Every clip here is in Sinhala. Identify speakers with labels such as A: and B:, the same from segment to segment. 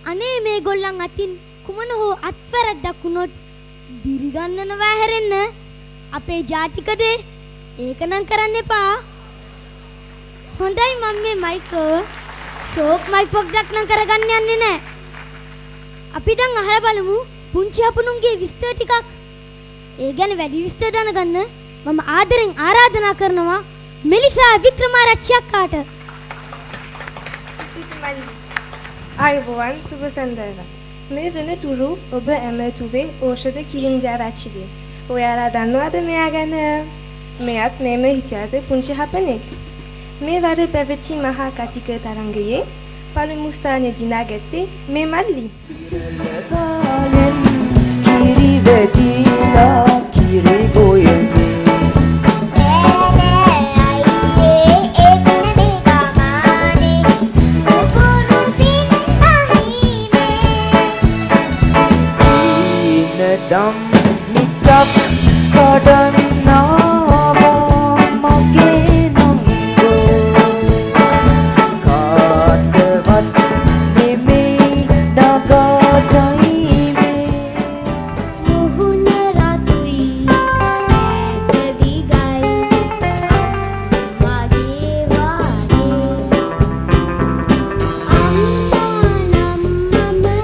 A: අනේ මේගොල්ලන් අතින් කුමන හෝ අත්වැරද්දක් වුණොත් දිරිගන්නනවා හැරෙන්න. අපේ ජාතික දේ ඒක නම් කරන්න එපා. හොඳයි මම මේ මයික්‍රෝ ෂෝක් මයික් පොඩ්ඩක් නම් කරගන්න යන්නේ නැහැ. අපි දැන් අහලා බලමු පුංචි හපුණුන්ගේ විස්තර ටිකක්. ඒ ගැන වැඩි විස්තර දැනගන්න මම ආදරෙන් ආරාධනා කරනවා මෙලිසා වික්‍රමාරච්චි අක්කාට.
B: ආයුබෝවන් සුබ සන්දර්භ. මේ වෙනතුරු ඔබ ඇමතුවේ ඖෂධ කිලින්ජාරච්චිගේ. ඔයාලා දන්නවද මෙයා ගැන? මෙයත් මේම හිටියට පුංචි හපනෙක්. මේ වර පැවති මහා කතික තරංගයේ පළමු ස්ථානය දිනාගත්තේ මේ මල්ලි. කිරි වැටිලා කිරි ගොයන්නේ dam nikap kadannawa mage nango kaatawat nemei dagadai me muhuna ratui sedigai ammage wage ammanam mama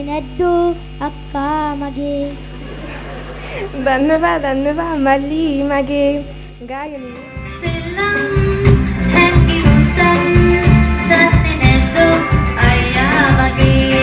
A: නැද්දෝ අක්කා මගේ
B: දන්නවා මල්ලි මගේ ගාගෙන
C: සෙල්ලම් හැකි මුත්තන් දන්නේ නැද්දෝ අයියා මගේ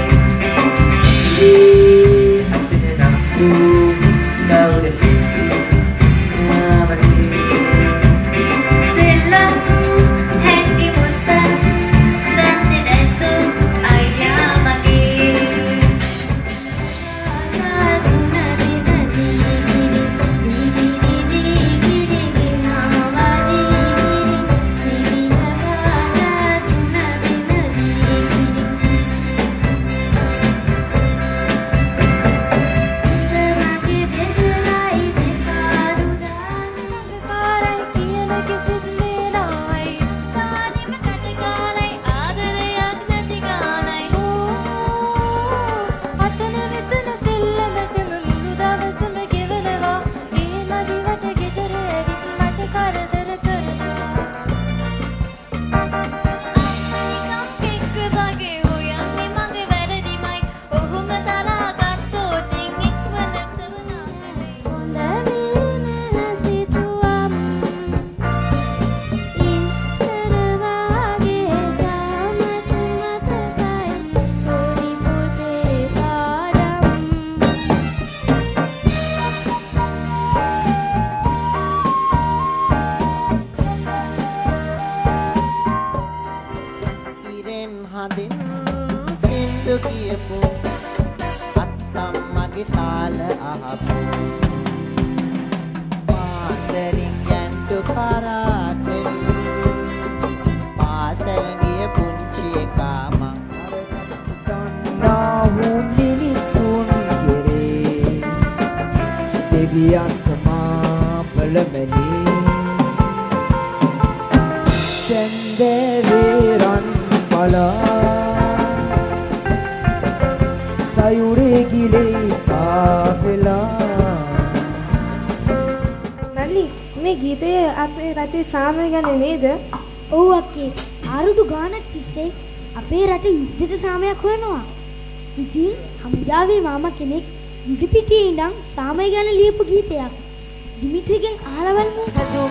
B: සාමය ගැන නේද?
A: ඔව් අක්කේ. ආරුඩු ගානක් තිස්සේ අපේ රටේ යුද්ධයට සාමයක් හොයනවා. ඉතින් හමුදාවේ මාමා කෙනෙක් යුද පිටියේ ඉඳන් සාමය ගැන ලියපු ගීතයක්. දිමිත්‍රිගෙන් අහලා බලමු.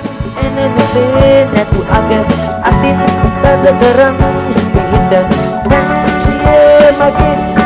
D: එනේ නැතු අග අතින් තද කරම් හිත දැන් චියේ මගේ